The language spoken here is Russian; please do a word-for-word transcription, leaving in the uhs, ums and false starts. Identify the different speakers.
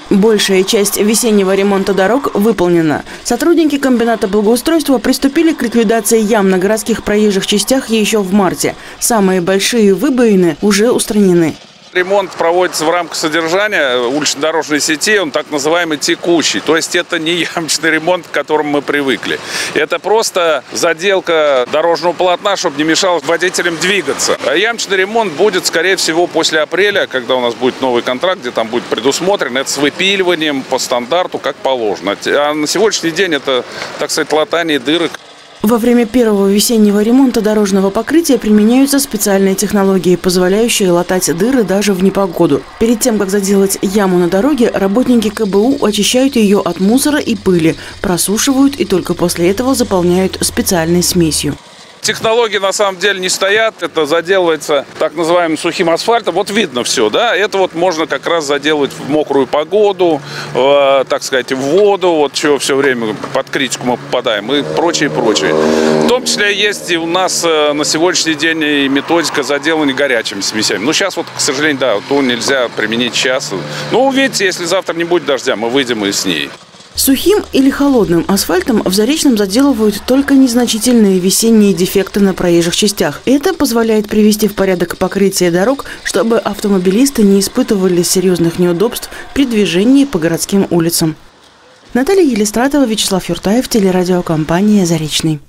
Speaker 1: Большая часть весеннего ремонта дорог выполнена. Сотрудники комбината благоустройства приступили к ликвидации ям на городских проезжих частях еще в марте. Самые большие выбоины уже устранены.
Speaker 2: Ремонт проводится в рамках содержания улично-дорожной сети, он так называемый текущий. То есть это не ямочный ремонт, к которому мы привыкли. Это просто заделка дорожного полотна, чтобы не мешало водителям двигаться. А ямочный ремонт будет, скорее всего, после апреля, когда у нас будет новый контракт, где там будет предусмотрено это с выпиливанием по стандарту, как положено. А на сегодняшний день это, так сказать, латание дырок.
Speaker 1: Во время первого весеннего ремонта дорожного покрытия применяются специальные технологии, позволяющие латать дыры даже в непогоду. Перед тем, как заделать яму на дороге, работники ка бэ у очищают ее от мусора и пыли, просушивают и только после этого заполняют специальной смесью.
Speaker 2: Технологии на самом деле не стоят, это заделывается так называемым сухим асфальтом, вот видно все, да, это вот можно как раз заделывать в мокрую погоду, э, так сказать, в воду, вот чего все время под критику мы попадаем и прочее, прочее. В том числе есть и у нас э, на сегодняшний день и методика заделывания горячими смесями. Ну, сейчас вот, к сожалению, да, то нельзя применить сейчас. Ну, увидите, если завтра не будет дождя, мы выйдем и с ней.
Speaker 1: Сухим или холодным асфальтом в Заречном заделывают только незначительные весенние дефекты на проезжих частях. Это позволяет привести в порядок покрытие дорог, чтобы автомобилисты не испытывали серьезных неудобств при движении по городским улицам. Наталья Елистратова, Вячеслав Юртаев, телерадиокомпания «Заречный».